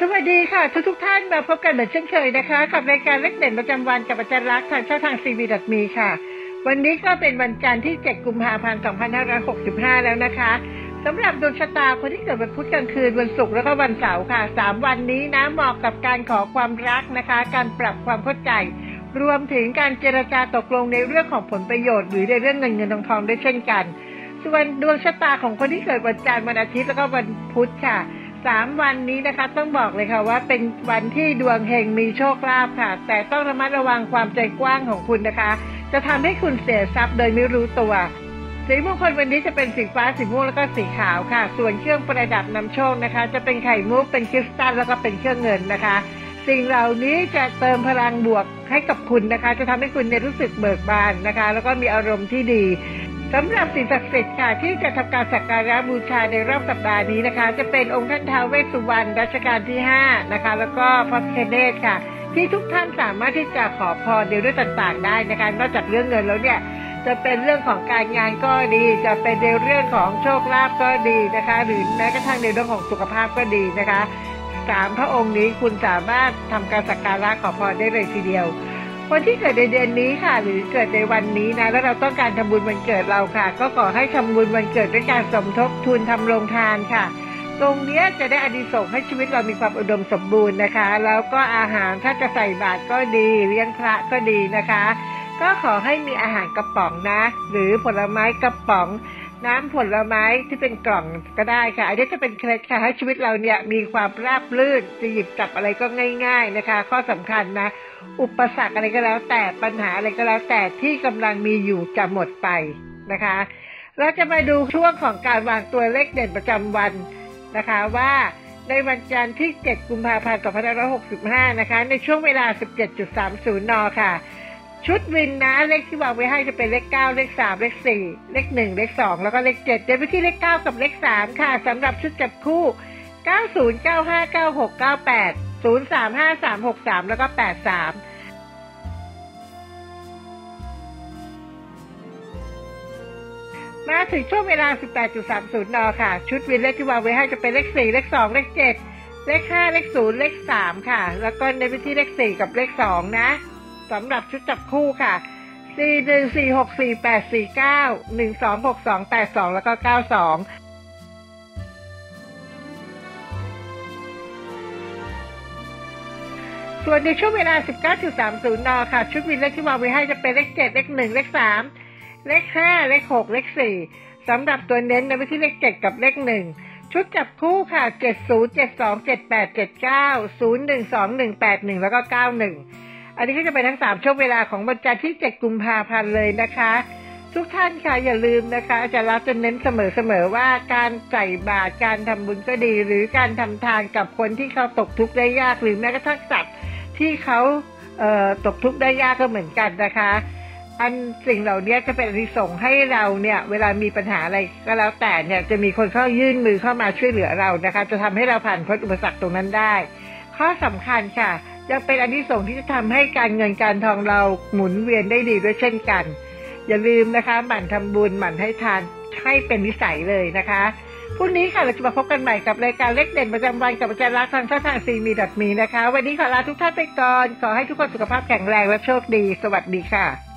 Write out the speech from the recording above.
สวัสดีค่ะทุกท่านมาพบกันเหมือนเช่นเคยนะคะกับรายการเลขเด่นประจำวันกับอาจารย์รักทางช่องทาง CV.me ค่ะวันนี้ก็เป็นวันจันทร์ที่7กุมภาพันธ์2565แล้วนะคะสำหรับดวงชะตาคนที่เกิดวันพุธกลางคืนวันศุกร์แล้วก็วันเสาร์ค่ะ3วันนี้นะเหมาะกับการขอความรักนะคะการปรับความเข้าใจรวมถึงการเจรจาตกลงในเรื่องของผลประโยชน์หรือในเรื่องเงินทองด้วยเช่นกันส่วนดวงชะตาของคนที่เกิดวันจันทร์วันอาทิตย์แล้วก็วันพุธค่ะ3วันนี้นะคะต้องบอกเลยค่ะว่าเป็นวันที่ดวงเฮงมีโชคลาภค่ะแต่ต้องระมัดระวังความใจกว้างของคุณนะคะจะทำให้คุณเสียทรัพย์โดยไม่รู้ตัวสีมงคลวันนี้จะเป็นสีฟ้าสีม่วงแล้วก็สีขาวค่ะส่วนเครื่องประดับนำโชคนะคะจะเป็นไข่มุกเป็นคริสตัลแล้วก็เป็นเครื่องเงินนะคะสิ่งเหล่านี้จะเติมพลังบวกให้กับคุณนะคะจะทำให้คุณรู้สึกเบิกบานนะคะแล้วก็มีอารมณ์ที่ดีสำหรับสิ่งศักดิ์สิทธิ์ค่ะที่จะทำการสักการะบูชาในรอบสัปดาห์นี้นะคะจะเป็นองค์ท่านท้าวเวสสุวรรณรัชกาลที่5นะคะแล้วก็พระพิฆเนศค่ะที่ทุกท่านสามารถที่จะขอพรในเรื่องต่างๆได้นะคะนอกจากเรื่องเงินแล้วเนี่ยจะเป็นเรื่องของการงานก็ดีจะเป็นในเรื่องของโชคลาภก็ดีนะคะหรือแม้กระทั่งในเรื่องของสุขภาพก็ดีนะคะ3พระองค์นี้คุณสามารถทำการสักการะขอพรได้เลยทีเดียวคนที่เกิดในเดือนนี้ค่ะหรือเกิดในวันนี้นะแล้วเราต้องการทำบุญวันเกิดเราค่ะก็ขอให้ทำบุญวันเกิดด้วยการสมทบทุนทำโรงทานค่ะตรงนี้จะได้อานิสงส์ให้ชีวิตเรามีความอุดมสมบูรณ์นะคะแล้วก็อาหารถ้าจะใส่บาตรก็ดีเลี้ยงพระก็ดีนะคะก็ขอให้มีอาหารกระป๋องนะหรือผลไม้กระป๋องน้ำผลไม้ที่เป็นกล่องก็ได้ค่ะอันนี้จะเป็นเคล็ดค่ะให้ชีวิตเราเนี่ยมีความราบรื่นจะหยิบจับอะไรก็ง่ายๆนะคะข้อสำคัญนะอุปสรรคอะไรก็แล้วแต่ปัญหาอะไรก็แล้วแต่ที่กำลังมีอยู่จะหมดไปนะคะเราจะมาดูช่วงของการวางตัวเลขเด่นประจำวันนะคะว่าในวันจันทร์ที่7กุมภาพันธ์2565นะคะในช่วงเวลา 17.30 น.ค่ะชุดวินนะเลขที่วางไว้ให้จะเป็นเลข9เลข3เลข4เลข1เลข2แล้วก็เลข7เดี๋ยวไปที่เลข9กับเลข3ค่ะสำหรับชุดจับคู่90 95 96 98 035 363แล้วก็83มาถึงช่วงเวลา 18.30 น.ค่ะชุดวินเลขที่วางไว้ให้จะเป็นเลข4เลข2เลข7เลข5เลข0เลข3ค่ะแล้วก็ในไปที่เลข4กับเลข2นะสำหรับชุดจับคู่ค่ะ41464849126282แล้วก็92ส่วนในช่วงเวลา 19.30 น.ค่ะชุดวินเลขที่วางไว้ให้จะเป็นเลข7เลข1เลข3เลข5เลข6เลข4สำหรับตัวเน้นในไปที่เลข7กับเลข1ชุดจับคู่ค่ะ70727879012181แล้วก็91อันนี้ก็จะเป็นทั้ง3ช่วงเวลาของวันจันทร์ที่7กุมภาพันธ์เลยนะคะทุกท่านค่ะอย่าลืมนะคะอาจารย์รักจะเน้นเสมอว่าการใส่บาตรการทำบุญก็ดีหรือการทำทานกับคนที่เขาตกทุกข์ได้ยากหรือแม้กระทั่งสัตว์ที่เขาตกทุกข์ได้ยากก็เหมือนกันนะคะสิ่งเหล่านี้จะเป็นอานิสงส์ให้เราเนี่ยเวลามีปัญหาอะไรก็แล้วแต่เนี่ยจะมีคนเข้ายื่นมือเข้ามาช่วยเหลือเรานะคะจะทำให้เราผ่านพ้นอุปสรรคตรงนั้นได้ข้อสำคัญค่ะยังเป็นอานิสงส์ที่จะทำให้การเงินการทองเราหมุนเวียนได้ดีด้วยเช่นกันอย่าลืมนะคะหมั่นทำบุญหมั่นให้ทานให้เป็นนิสัยเลยนะคะพรุ่งนี้ค่ะเราจะมาพบกันใหม่กับรายการเลขเด่นประจำวันกับอาจารย์รักทางช่องทาง CV.me นะคะวันนี้ขอลาทุกท่านไปก่อนขอให้ทุกคนสุขภาพแข็งแรงและโชคดีสวัสดีค่ะ